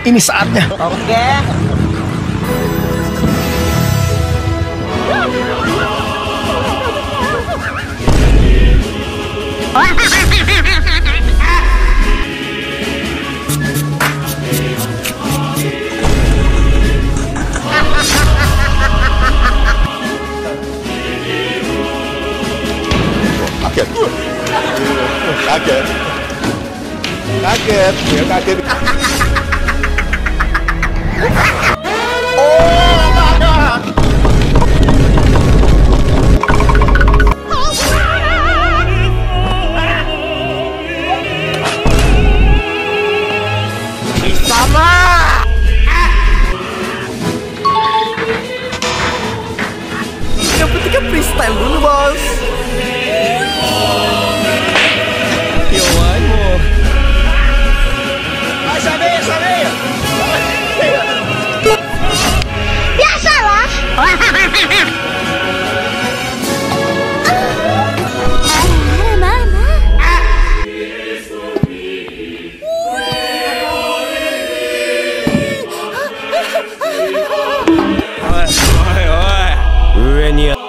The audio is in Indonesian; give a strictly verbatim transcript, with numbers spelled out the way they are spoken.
Ini saatnya. Oke. Kaget. Kaget. Kaget. Ya kaget. Oh my God. Sama. Yang penting kan freestyle dulu, bos. Yo, ayo. Sabi, sabi. Biasalah. Oi, oi, oi. 上に